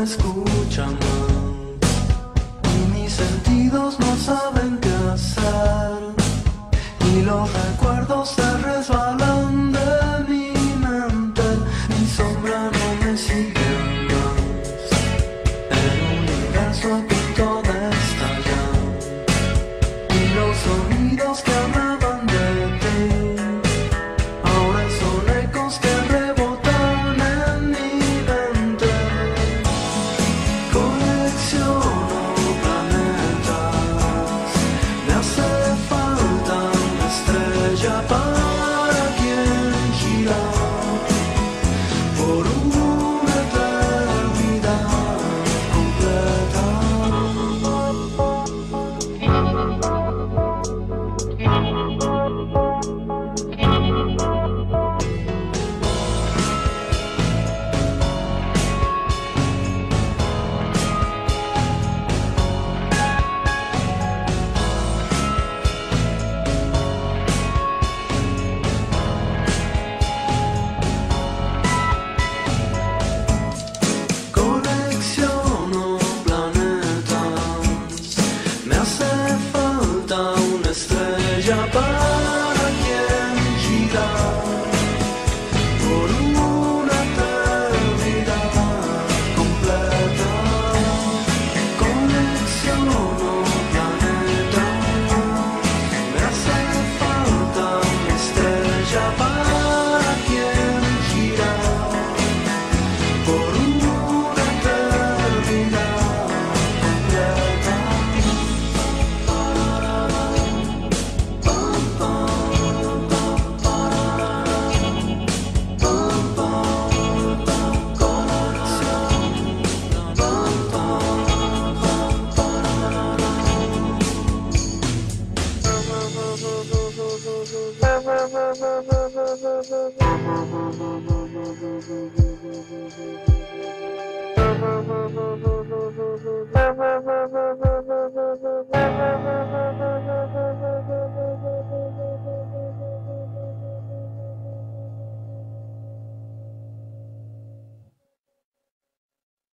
escucha más y mis sentidos no saben qué hacer y los recuerdos se resbalan de mi mente. Mi sombra no me sigue más. El universo a punto de estallar y los sonidos que hablaban de ti ahora son ecos que rebotan en mi mente. Colecciono planetas, me hace falta una estrella para quien girar por una eternidad completa. Colecciono planetas, me hace falta una estrella para quien girar por una eternidad completa. Colecciono planetas, me hace falta una estrella para quien girar por una eternidad completa. Colección.